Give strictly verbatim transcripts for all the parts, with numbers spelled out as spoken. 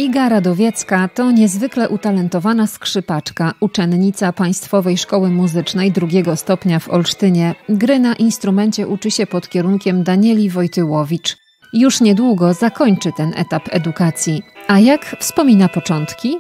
Iga Radowiecka to niezwykle utalentowana skrzypaczka, uczennica Państwowej Szkoły Muzycznej drugiego stopnia w Olsztynie. Gry na instrumencie uczy się pod kierunkiem Danieli Wojtyłowicz. Już niedługo zakończy ten etap edukacji. A jak wspomina początki?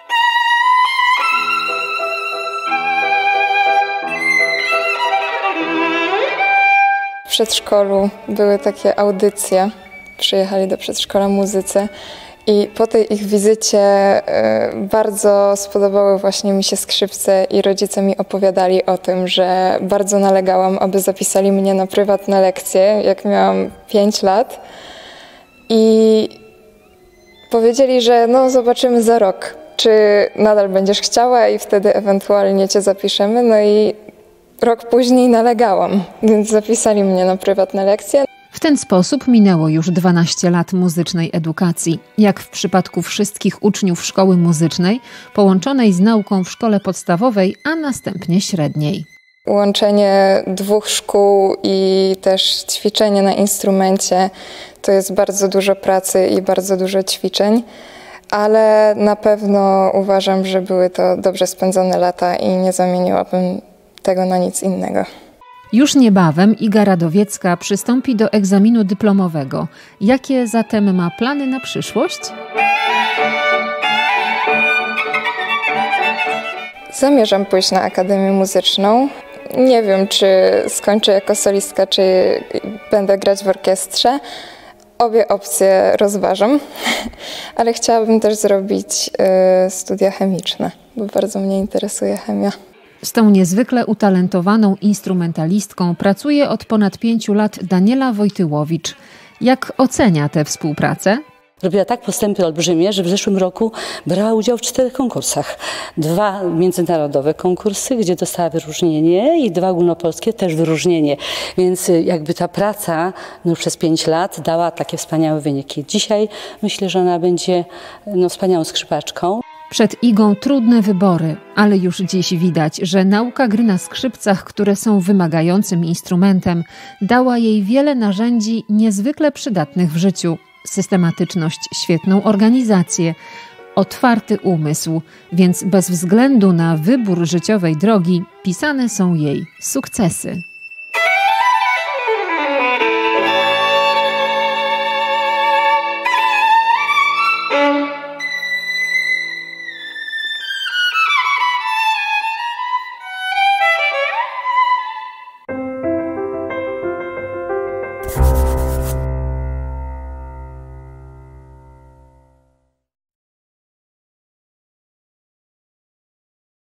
W przedszkolu były takie audycje, przyjechali do przedszkola muzycy i po tej ich wizycie bardzo spodobały właśnie mi się skrzypce i rodzice mi opowiadali o tym, że bardzo nalegałam, aby zapisali mnie na prywatne lekcje, jak miałam pięć lat i powiedzieli, że no zobaczymy za rok, czy nadal będziesz chciała i wtedy ewentualnie cię zapiszemy, no i rok później nalegałam, więc zapisali mnie na prywatne lekcje. W ten sposób minęło już dwanaście lat muzycznej edukacji. Jak w przypadku wszystkich uczniów szkoły muzycznej, połączonej z nauką w szkole podstawowej, a następnie średniej. Łączenie dwóch szkół i też ćwiczenie na instrumencie to jest bardzo dużo pracy i bardzo dużo ćwiczeń, ale na pewno uważam, że były to dobrze spędzone lata i nie zamieniłabym tego na nic innego. Już niebawem Iga Radowiecka przystąpi do egzaminu dyplomowego. Jakie zatem ma plany na przyszłość? Zamierzam pójść na Akademię Muzyczną. Nie wiem, czy skończę jako solistka, czy będę grać w orkiestrze. Obie opcje rozważam, ale chciałabym też zrobić y, studia chemiczne, bo bardzo mnie interesuje chemia. Z tą niezwykle utalentowaną instrumentalistką pracuje od ponad pięciu lat Daniela Wojtyłowicz. Jak ocenia tę współpracę? Robiła tak postępy olbrzymie, że w zeszłym roku brała udział w czterech konkursach. Dwa międzynarodowe konkursy, gdzie dostała wyróżnienie i dwa ogólnopolskie też wyróżnienie. Więc jakby ta praca no, przez pięć lat dała takie wspaniałe wyniki. Dzisiaj myślę, że ona będzie no, wspaniałą skrzypaczką. Przed Igą trudne wybory, ale już dziś widać, że nauka gry na skrzypcach, które są wymagającym instrumentem, dała jej wiele narzędzi niezwykle przydatnych w życiu. Systematyczność, świetną organizację, otwarty umysł, więc bez względu na wybór życiowej drogi pisane są jej sukcesy.